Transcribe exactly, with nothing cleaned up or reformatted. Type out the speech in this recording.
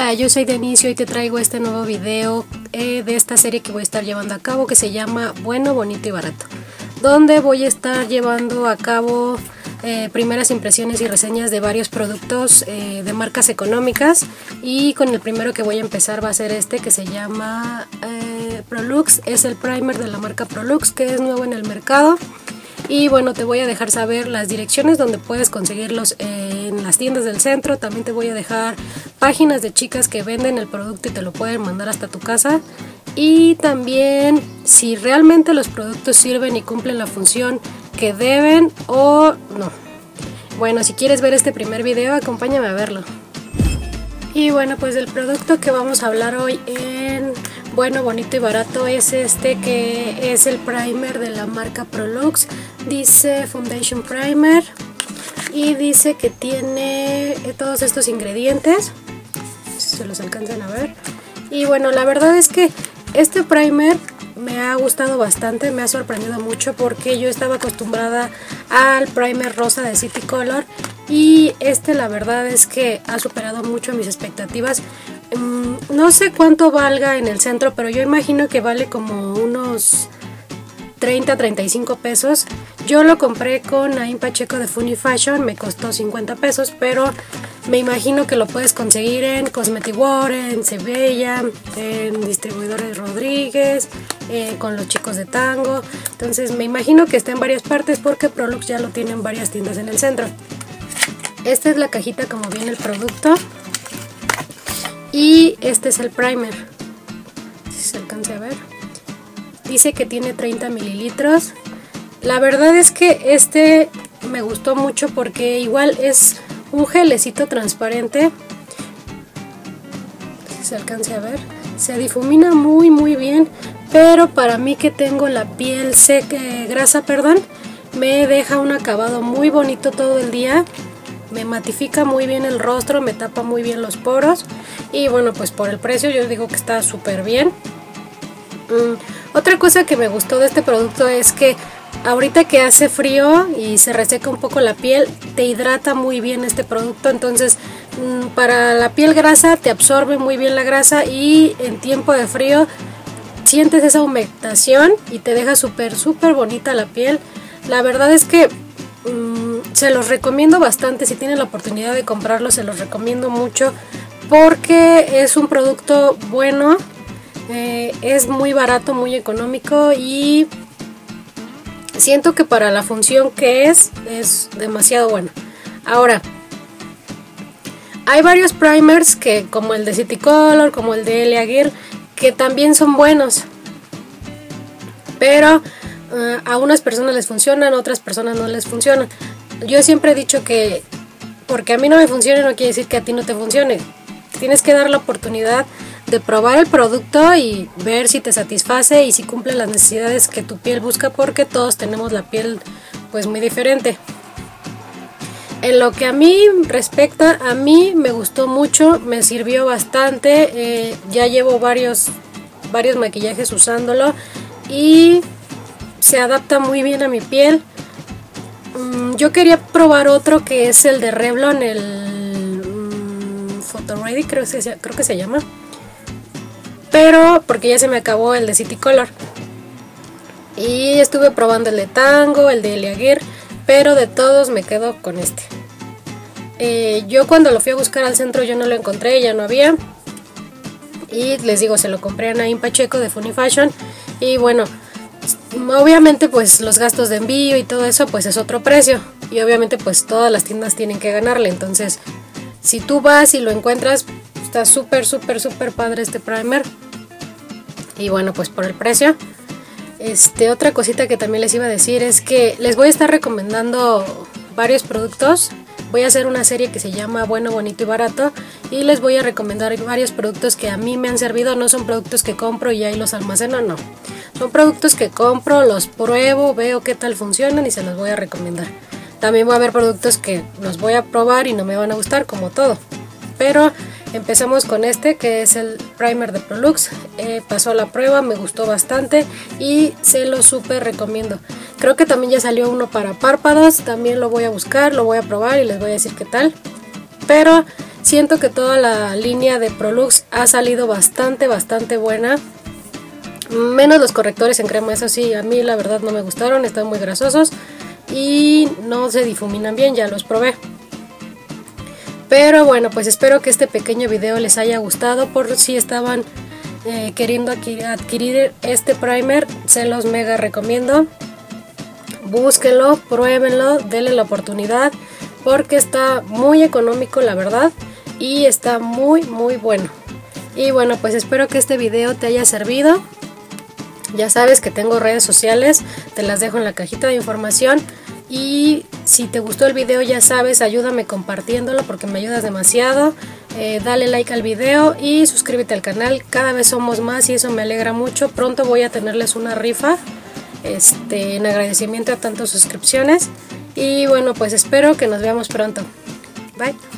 Hola, yo soy Denise y hoy te traigo este nuevo video eh, de esta serie que voy a estar llevando a cabo, que se llama Bueno, Bonito y Barato, donde voy a estar llevando a cabo eh, primeras impresiones y reseñas de varios productos eh, de marcas económicas, y con el primero que voy a empezar va a ser este que se llama eh, Prolux. Es el primer de la marca Prolux, que es nuevo en el mercado. Y bueno, te voy a dejar saber las direcciones donde puedes conseguirlos en las tiendas del centro. También te voy a dejar páginas de chicas que venden el producto y te lo pueden mandar hasta tu casa. Y también si realmente los productos sirven y cumplen la función que deben o no. Bueno, si quieres ver este primer video, acompáñame a verlo. Y bueno, pues el producto que vamos a hablar hoy en Bueno, Bonito y Barato es este, que es el primer de la marca Prolux. Dice Foundation Primer y dice que tiene todos estos ingredientes, si se los alcanzan a ver. Y bueno, la verdad es que este primer me ha gustado bastante, me ha sorprendido mucho, porque yo estaba acostumbrada al primer rosa de City Color y este la verdad es que ha superado mucho mis expectativas. No sé cuánto valga en el centro, pero yo imagino que vale como unos treinta a treinta y cinco pesos. Yo lo compré con Naim Pacheco de Funny Fashion, me costó cincuenta pesos, pero me imagino que lo puedes conseguir en Cosmetic World, en Sebella, en Distribuidores Rodríguez, eh, con los chicos de Tango. Entonces me imagino que está en varias partes, porque Prolux ya lo tiene en varias tiendas en el centro. Esta es la cajita como viene el producto. Y este es el primer, si se alcanza a ver. Dice que tiene treinta mililitros. La verdad es que este me gustó mucho porque igual es un gelecito transparente. Si se alcanza a ver, se difumina muy muy bien, pero para mí, que tengo la piel seca, grasa, perdón, me deja un acabado muy bonito todo el día. Me matifica muy bien el rostro, me tapa muy bien los poros. Y bueno, pues por el precio yo digo que está súper bien. Mm, otra cosa que me gustó de este producto es que ahorita que hace frío y se reseca un poco la piel, te hidrata muy bien este producto. Entonces mm, para la piel grasa te absorbe muy bien la grasa, y en tiempo de frío sientes esa humectación y te deja súper súper bonita la piel. La verdad es que mm, se los recomiendo bastante. Si tienen la oportunidad de comprarlo, se los recomiendo mucho, porque es un producto bueno, eh, es muy barato, muy económico, y siento que para la función que es, es demasiado bueno. Ahora, hay varios primers, que como el de City Color, como el de Elia Girl, que también son buenos, pero uh, a unas personas les funcionan, a otras personas no les funcionan. Yo siempre he dicho que porque a mí no me funcione no quiere decir que a ti no te funcione. Tienes que dar la oportunidad de probar el producto y ver si te satisface y si cumple las necesidades que tu piel busca, porque todos tenemos la piel pues muy diferente. En lo que a mí respecta, a mí me gustó mucho, me sirvió bastante. Eh, ya llevo varios, varios maquillajes usándolo y se adapta muy bien a mi piel. Mm, yo quería probar otro, que es el de Revlon, el Photo Ready, creo que, se, creo que se llama, pero porque ya se me acabó el de City Color. Y estuve probando el de Tango, el de Elia Girl, pero de todos me quedo con este. Eh, yo cuando lo fui a buscar al centro yo no lo encontré, ya no había. Y les digo, se lo compré a Naim Pacheco de Funny Fashion. Y bueno, obviamente pues los gastos de envío y todo eso pues es otro precio. Y obviamente pues todas las tiendas tienen que ganarle. Entonces si tú vas y lo encuentras, está súper súper súper padre este primer. Y bueno, pues por el precio. Este, otra cosita que también les iba a decir es que les voy a estar recomendando varios productos. Voy a hacer una serie que se llama Bueno, Bonito y Barato, y les voy a recomendar varios productos que a mí me han servido. No son productos que compro y ahí los almaceno, no. Son productos que compro, los pruebo, veo qué tal funcionan y se los voy a recomendar. También va a haber productos que los voy a probar y no me van a gustar, como todo. Pero empezamos con este, que es el primer de Prolux. Eh, pasó la prueba, me gustó bastante y se lo súper recomiendo. Creo que también ya salió uno para párpados, también lo voy a buscar, lo voy a probar y les voy a decir qué tal. Pero siento que toda la línea de Prolux ha salido bastante, bastante buena. Menos los correctores en crema, eso sí, a mí la verdad no me gustaron, están muy grasosos y no se difuminan bien, ya los probé. Pero bueno, pues espero que este pequeño video les haya gustado. Por si estaban eh, queriendo adquirir este primer, se los mega recomiendo. Búsquenlo, pruébenlo, denle la oportunidad porque está muy económico la verdad y está muy muy bueno. Y bueno, pues espero que este video te haya servido. Ya sabes que tengo redes sociales, te las dejo en la cajita de información. Y si te gustó el video, ya sabes, ayúdame compartiéndolo porque me ayudas demasiado. Eh, dale like al video y suscríbete al canal, cada vez somos más y eso me alegra mucho. Pronto voy a tenerles una rifa este, en agradecimiento a tantas suscripciones. Y bueno, pues espero que nos veamos pronto. Bye.